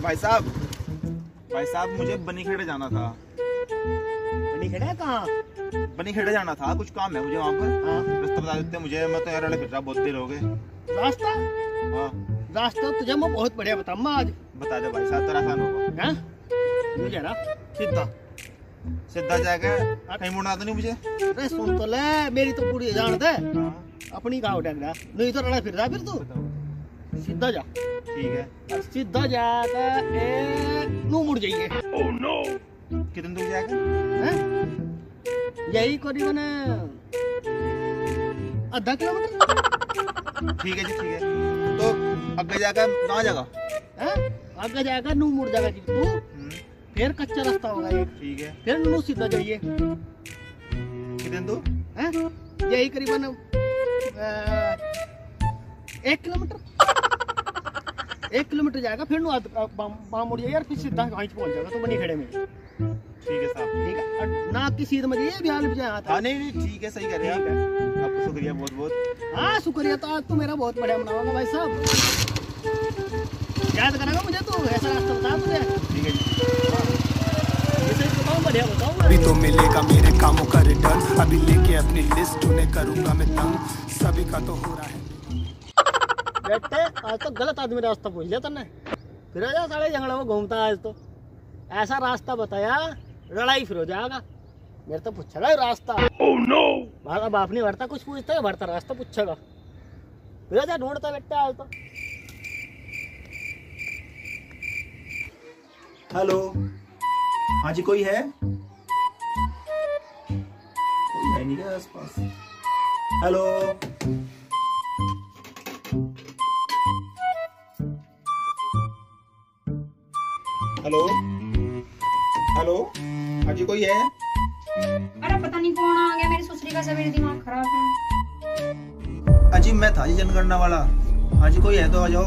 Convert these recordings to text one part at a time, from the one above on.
भाई साहब मुझे बनीखेड़े जाना था। बनीखेड़े कहाँ? बनीखेड़े जाना था, कुछ काम है मुझे वहाँ पर। हाँ। रास्ता बता देते मुझे, मैं तो यार फिर रहा बहुत देर हो गए। रास्ता? हाँ रास्ता तुझे मैं बहुत बढ़िया बताऊंगा आज। बता दे भाई साहब, तेरा आसान होगा। हाँ? मुझे ना सीधा सीधा जाके कहीं मुड़ना तो नहीं मुझे? अरे सुन तो ले, मेरी तो पूरी जान दे। हाँ। अपनी गाँव टैंगड़ा नहीं तो रड़ा फिर तू सीधा जा। ठीक है। सीधा जाकर एक नू मुड़ जाइए। Oh no. कितने दूर जाएगा? यही करीबन आधा किलोमीटर। ठीक है जी, ठीक है। तो आगे जाकर कहाँ जगह? आगे जाकर नू मुड़ जाएगा जी तू, फिर कच्चा रास्ता होगा एक। ठीक है। फिर नू सीधा जाइए। कितने दूर? यही करीबन 1 किलोमीटर। 1 किलोमीटर जाएगा, फिर बाम मुड़ जाइए, फिर सीधा वहीं पहुंच जाएगा तो बनीखेड़े में। ठीक है साहब। ठीक है ना, की सीध में जाइए, बिहार में जाए। हाँ नहीं ठीक है, सही कर रहे हैं आप। आपका शुक्रिया बहुत बहुत। हाँ शुक्रिया, तो आज तो मेरा बहुत बढ़िया मनाओगा भाई साहब। याद करेगा मुझे तो, ऐसा रास्ता बता तुझे। ठीक है जी। बढ़िया बताऊँ। अभी तो मिलेगा मेरे कामों का रिटर्न, अभी लेके अपनी लिस्ट उन्हें करूंगा मैं तंग, सभी का तो हो रहा है। बेटे आज तो गलत आदमी रास्ता पूछ लिया तने, फिर जा साले जंगलों में घूमता। आज तो ऐसा रास्ता बताया लड़ाई फिर हो जाएगा। मेरे तो पूछेगा रास्ता। Oh no. हमारा बाप नहीं भरता कुछ पूछता है, भरता रास्ता पूछेगा। फिर जा ढूंढता बेटे आज तो। हेलो, हाँ जी कोई है? कोई है नहीं क्या आसपास? हेलो, हेलो, हेलो, हाँ जी कोई है? अरे पता नहीं कौन आ गया, मेरी ससुरी का सवेरे दिमाग खराब है। अजी मैं था जी जनगणना वाला। हाँ जी कोई है तो आ जाओ।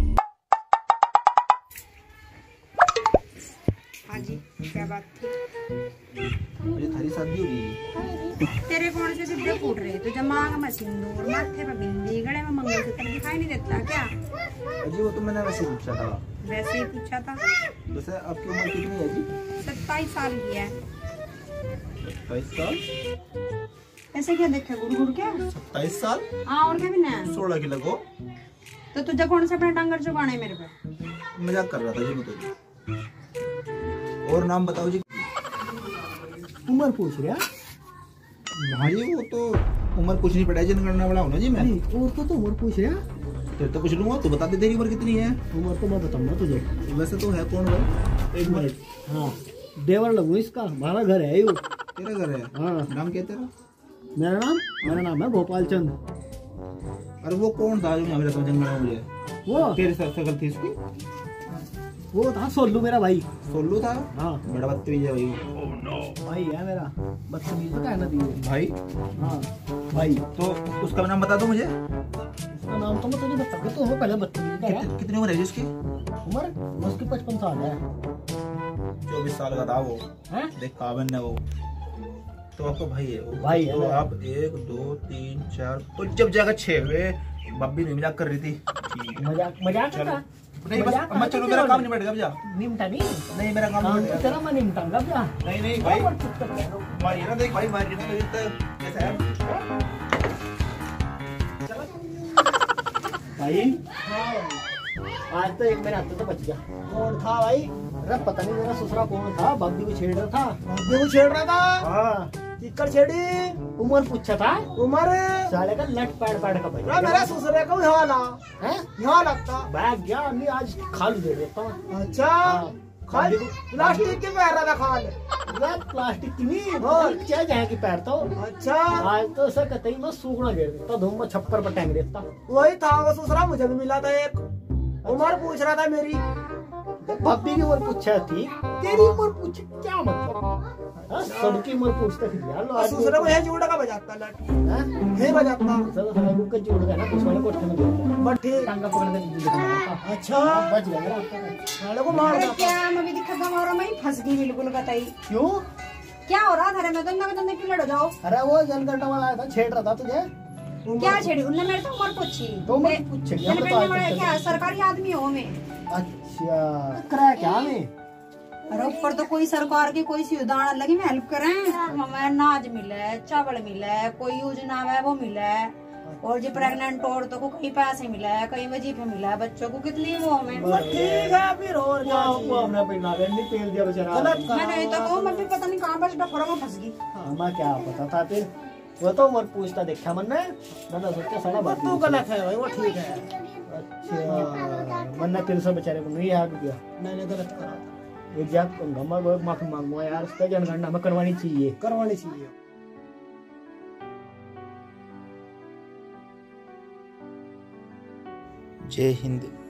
हाँ जी क्या बात थी? मुझे थारी शादी होगी। तेरे कौन से सिद्धे फूट रहे? तो दिमाग में सिंदूर, माथे पे बिंदी, गले में मंगलसूत्र दिखाई नहीं देता क्या? अजी वो तो मैंने वैसे पूछा था। वैसे ही पूछा था। वैसे आपकी उम्र कितनी है जी? 27 साल की है। 27 साल? ऐसे क्या देखे गुड़ गुड़ क्या? 27 साल? हाँ और क्या भी ना। 16 की लगो। तो तुझे कौन से अपने डांगर चुकाने मेरे पे? मजाक कर रहा था जी मैं तो जी। और नाम बताओ जी। उम्र पूछ रहा? हाँ जी वो तो उम्र कुछ नहीं पड़ा, जनगणना वाला हूँ ना जी मैं। और तो उम्र पूछ रहा? फिर तो पूछ लूंगा, तू बता दे तेरी उम्र कितनी है। उम्र तो मैं बताऊंगा तुझे। वैसे तो है कौन भाई? एक मिनट। हाँ देवर लगू इसका, हमारा घर है यू। तेरा घर है? हाँ। नाम क्या है तेरा? मेरा नाम है गोपाल चंद। अरे वो कौन था जो यहाँ पे रहता जनगणना मुझे? वो तेरी शक्ल थी इसकी? वो था सोल्लू मेरा भाई। सोल्लू था? हाँ बड़ा बदतमीज है भाई वो। भाई है मेरा, बदतमीज तो कहना दिए। भाई? हाँ भाई। तो उसका नाम बता दो मुझे। उसका नाम तो मैं तुझे बताऊंगा, तो वो पहले बदतमीज का है। कितनी उम्र है जी उसकी? उम्र उसकी 55 साल है। 24 साल का था वो। हैं? देख काबिल है वो। तो आपका भाई है वो? भाई है तो मेरा। आप 1 2 3 4 तो जब जाकर 6 हुए। बब्बी नहीं मजाक कर रही थी। ठीक है। मजाक चलो। था। नहीं बस अब मैं चलो, मेरा काम नहीं बैठेगा। अब जा। निमटा नहीं। नहीं मेरा काम काम नहीं तो बैठेगा। तेरा मैं निमटाऊंगा जा। नहीं भाई मारिए ना, देख भाई मारिए ना, तो कैसा है भाई? आज तो एक मेरे हाथ तो बच गया। कौन था भाई? अरे पता नहीं मेरा ससुरा कौन था, बब्बी को छेड़ रहा था। बब्बी को छेड़ रहा था? हाँ। किक्कर छेड़ी? उम्र पूछा था। उम्र? साले का लट पैड पैड का भाई। मेरा ससुरे को यहाँ ला। हैं? यहाँ लगता। बैग गया नहीं, आज खालू दे देता हूँ। अच्छा खाल प्लास्टिक के पैर रहा था खाल। प्लास्टिक की नहीं, और? क्या जाए की पैर तो। अच्छा आज तो ऐसा कहते ही मैं सूखना गिर देता, धूम में छप्पर पर टंग देता। वही था वो ससुरा, मुझे भी मिला था एक। उम्र पूछ रहा था मेरी। बब्बी की उम्र पूछा थी, तेरी उम्र पूछ क्या मतलब? सबकी उम्र पूछते फिर यार लो। ससुरा को है जोड़ा का बजाता लट है बजाता। सब सारे बुक का जोड़ का ना, कुछ वाले कोठे में जोड़ बट ठीक। टांगा पकड़ के अच्छा बच गया मेरा आपका। साले को मार अरे देता। क्या मैं भी दिखा था और मैं फंस गई बिल्कुल कतई। क्यों? क्या हो रहा था? मैं तो क्यों लड़ जाओ? अरे वो जनगणना वाला आया था, छेड़ रहा था तुझे। क्या छेड़ी? उनने मेरे तो उम्र पूछी। तो उम्र पूछे जनगणना वाला क्या सरकारी आदमी हो मैं? अच्छा करा क्या में? अरे ऊपर तो कोई सरकार की कोई सुविधा लगी में हेल्प करें, हमें अनाज मिले, चावल मिले, कोई योजना है वो मिले, और जो प्रेग्नेंट औरतों को कई पैसे मिला है, कई वजीफे मिला है, बच्चों को कितनी वो हमें। ठीक है फिर और क्या वो हमने पे नागन नहीं पेल दिया बेचारा। गलत कहा। मैंने तो कहूँ मैं भी पता नहीं कहाँ पर डफरों में फंस गई। हमें क्या पता था फिर, वो तो मत पूछता देखा मैंने सोचा सारा बात तू गलत है भाई, वो ठीक है। अच्छा मैंने फिर से बेचारे को नहीं याद किया। मैंने गलत करा, एक जात माफी मांगूंगा यार, उसका जनगणना हमें करवानी चाहिए। करवानी चाहिए। जय हिंद।